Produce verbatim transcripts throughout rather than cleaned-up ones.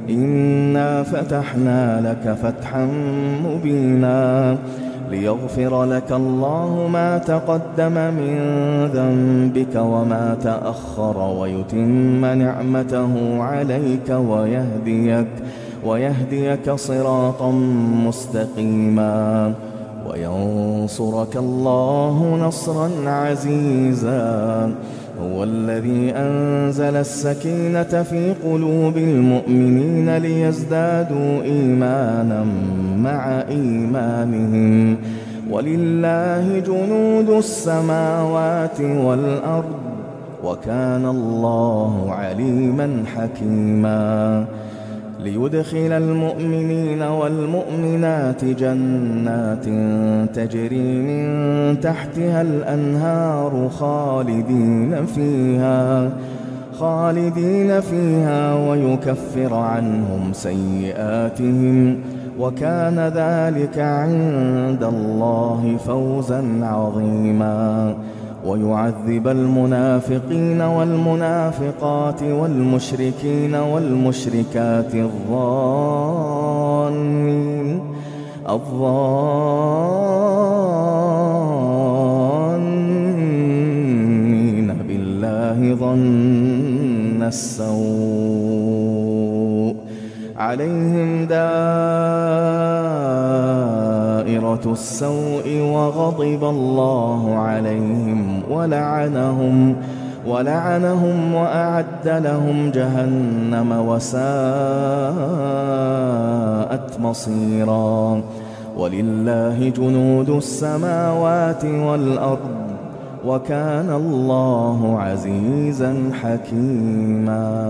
إنا فتحنا لك فتحا مبينا ليغفر لك الله ما تقدم من ذنبك وما تأخر ويتم نعمته عليك ويهديك ويهديك صراطا مستقيما وينصرك الله نصرا عزيزا. هو الذي أنزل السكينة في قلوب المؤمنين ليزدادوا إيمانا مع إيمانهم ولله جنود السماوات والأرض وكان الله عليما حكيما. ليدخل المؤمنين والمؤمنات جنات تجري من تحتها الأنهار خالدين فيها خالدين فيها ويكفر عنهم سيئاتهم وكان ذلك عند الله فوزا عظيما. ويعذب المنافقين والمنافقات والمشركين والمشركات الظانين الظانين بالله ظن السوء عليهم دائرة السوء وغضب الله عليهم ولعنهم ولعنهم وأعد لهم جهنم وساءت مصيرا. ولله جنود السماوات والأرض وكان الله عزيزا حكيما.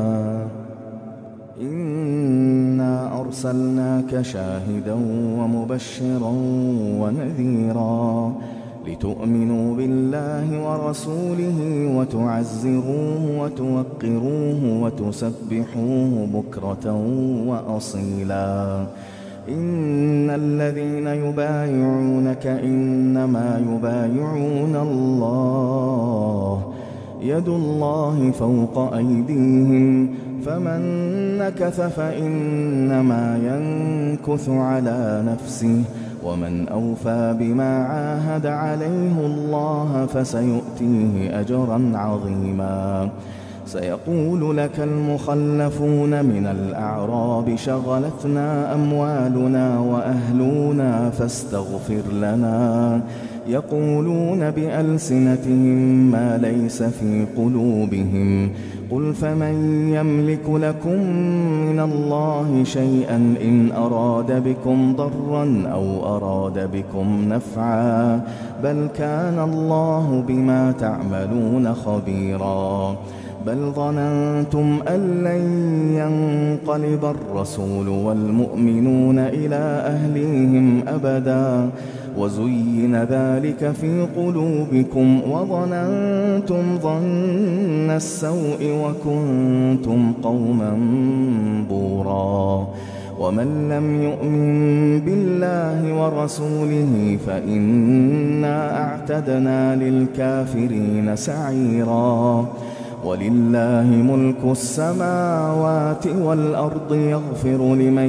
إنا أرسلناك شاهدا ومبشرا ونذيرا لتؤمنوا بالله ورسوله وتعزروه وتوقروه وتسبحوه بكرة وأصيلا. إن الذين يبايعونك إنما يبايعون الله يد الله فوق أيديهم فمن نكث فإنما ينكث على نفسه ومن أوفى بما عاهد عليه الله فسيؤتيه أجرا عظيما. سيقول لك المخلفون من الأعراب شغلتنا أموالنا وأهلنا فاستغفر لنا يقولون بألسنتهم ما ليس في قلوبهم قل فمن يملك لكم من الله شيئا إن أراد بكم ضرا أو أراد بكم نفعا بل كان الله بما تعملون خبيرا. بل ظننتم أن لن ينقلب الرسول والمؤمنون إلى أهليهم أبدا وزين ذلك في قلوبكم وظننتم ظن السوء وكنتم قوما بورا. ومن لم يؤمن بالله ورسوله فإنا أعتدنا للكافرين سعيرا. ولله ملك السماوات والأرض يغفر لمن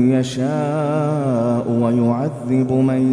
يشاء ويعذب من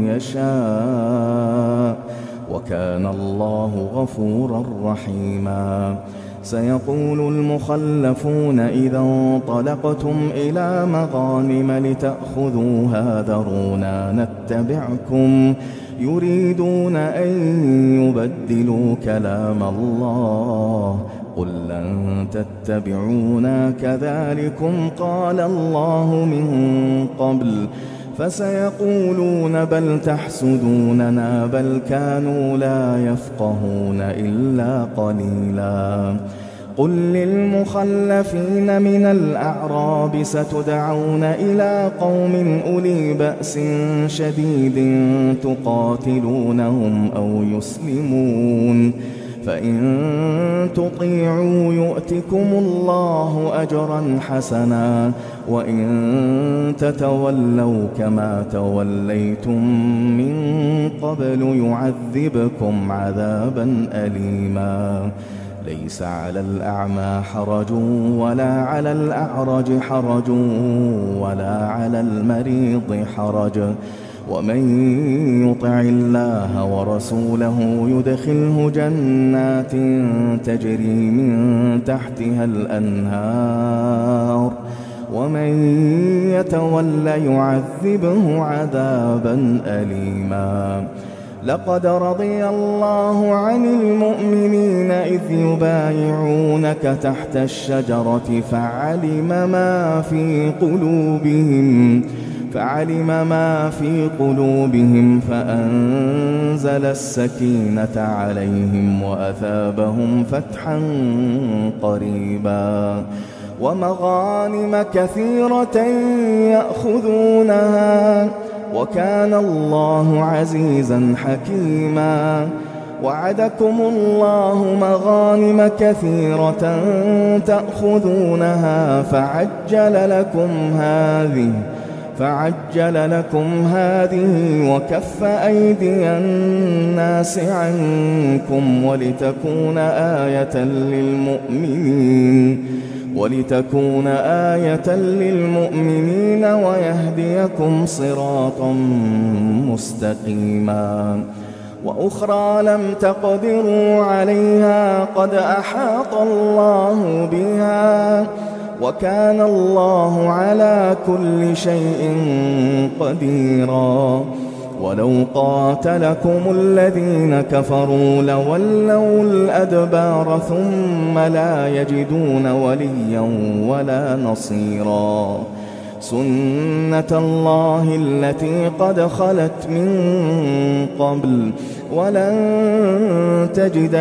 يشاء وكان الله غفورا رحيما. سيقول المخلفون إذا انطلقتم إلى مغانم لتأخذوها ذرونا نتبعكم يريدون أن يبدلوا كلام الله قل لن تتبعونا كذلكم قال الله من قبل فسيقولون بل تحسدوننا بل كانوا لا يفقهون إلا قليلا. قل للمخلفين من الأعراب ستدعون إلى قوم أولي بأس شديد تقاتلونهم أو يسلمون فإن تطيعوا يؤتكم الله أجرا حسنا وإن تتولوا كما توليتم من قبل يعذبكم عذابا أليما. ليس على الأعمى حرج ولا على الأعرج حرج ولا على المريض حرج ومن يطع الله ورسوله يدخله جنات تجري من تحتها الأنهار ومن يتول يعذبه عذابا أليما. لقد رضي الله عن المؤمنين إذ يبايعونك تحت الشجرة فعلم ما في قلوبهم فعلم ما في قلوبهم فأنزل السكينة عليهم وأثابهم فتحا قريبا ومغانم كثيرة يأخذونها وكان الله عزيزا حكيما. وعدكم الله مغانم كثيرة تأخذونها فعجل لكم هذه فعجل لكم هذه وكف أيدي الناس عنكم ولتكون آية للمؤمنين ولتكون آية للمؤمنين ويهديكم صراطا مستقيما. وأخرى لم تقدروا عليها قد أحاط الله بها وكان الله على كل شيء قديرا. ولو قاتلكم الذين كفروا لولوا الأدبار ثم لا يجدون وليا ولا نصيرا. سنة الله التي قد خلت من قبل ولن تجد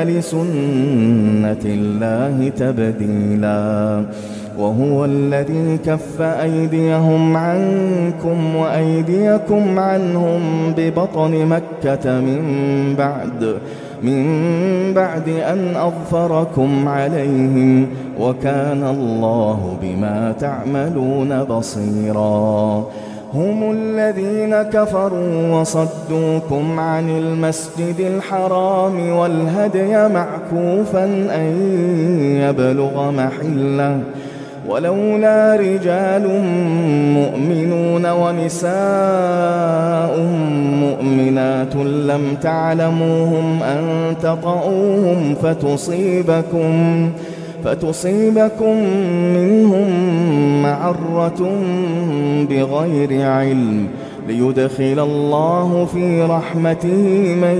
لسنة الله تبديلا. وهو الذي كف أيديهم عنكم وأيديكم عنهم ببطن مكة من بعد من بعد أن أظفركم عليهم وكان الله بما تعملون بصيرا. هم الذين كفروا وصدوكم عن المسجد الحرام والهدي معكوفا أن يبلغ محله ولولا رجال مؤمنون ونساء مؤمنات لم تعلموهم أن تطؤوهم فتصيبكم فتصيبكم منهم معرة بغير علم ليدخل الله في رحمته من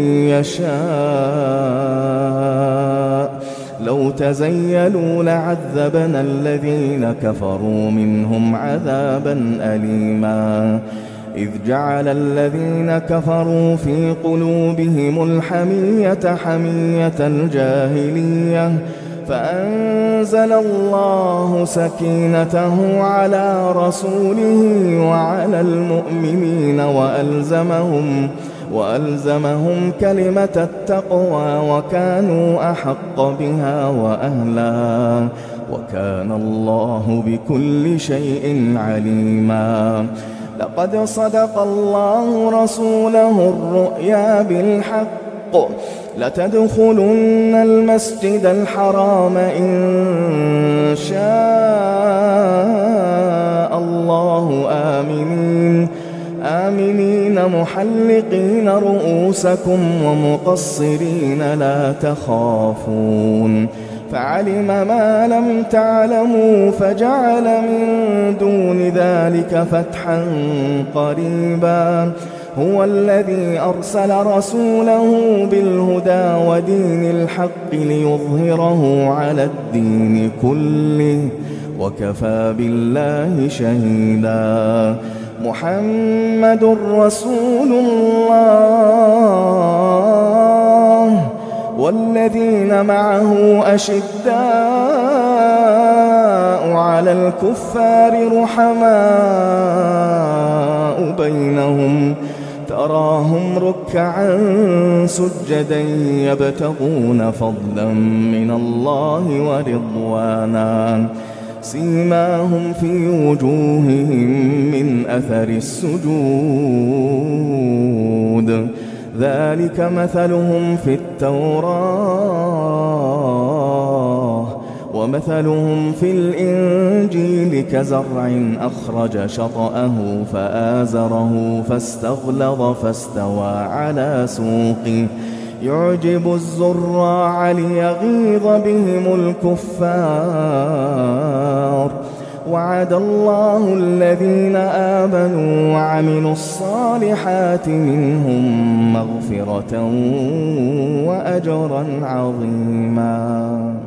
يشاء. لو تزيلوا لعذبنا الذين كفروا منهم عذابا أليما. إذ جعل الذين كفروا في قلوبهم الحمية حمية الجاهلية فأنزل الله سكينته على رسوله وعلى المؤمنين وألزمهم وألزمهم كلمة التقوى وكانوا أحق بها وأهلا وكان الله بكل شيء عليما. لقد صدق الله رسوله الرؤيا بالحق لتدخلن المسجد الحرام إن شاء الله آمنين آمنين محلقين رؤوسكم ومقصرين لا تخافون فعلم ما لم تعلموا فجعل من دون ذلك فتحا قريبا. هو الذي أرسل رسوله بالهدى ودين الحق ليظهره على الدين كله وكفى بالله شهيدا. محمد رسول الله والذين معه أشداء على الكفار رحماء بينهم تراهم ركعا سجدا يبتغون فضلا من الله ورضوانا سيماهم في وجوههم من أثر السجود ذلك مثلهم في التوراة ومثلهم في الإنجيل كزرع أخرج شطأه فآزره فاستغلظ فاستوى على سوقه يعجب الزراع ليغيظ بهم الكفار وعد الله الذين آمنوا وعملوا الصالحات منهم مغفرة وأجرا عظيما.